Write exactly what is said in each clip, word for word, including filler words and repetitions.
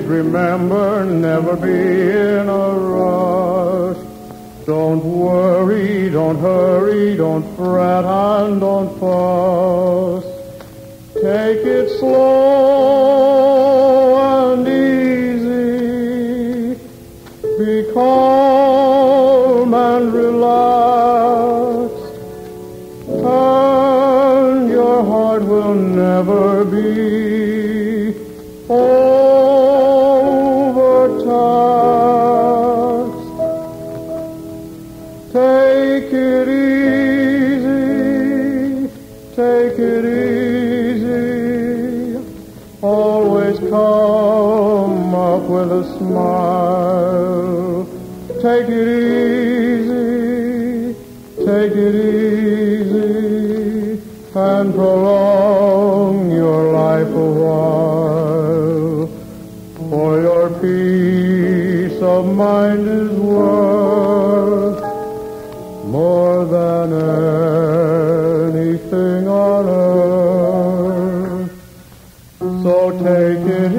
remember, never be in a rush. Don't worry, don't hurry, don't fret, and don't fuss. Take it slow and easy. Be calm and relaxed. And your heart will never be overtaxed. Take it easy, take it easy. Always come up with a smile. Take it easy, take it easy, and prolong your life a while. For your peace of mind is worth more than anything on earth. So take it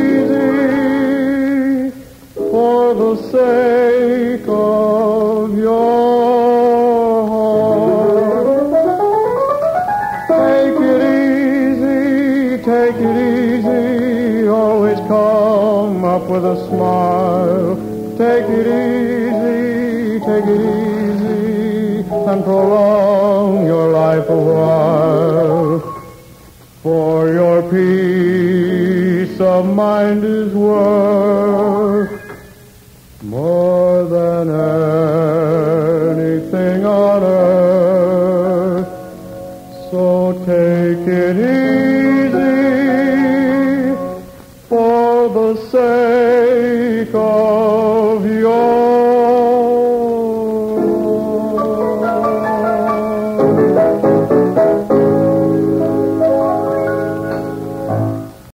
easy for the sake of your heart. Take it easy, take it easy, always come up with a smile. Take it easy, take it easy, and prolong your life a while. For your peace of mind is worth more than anything on earth. So take it easy for the sake of your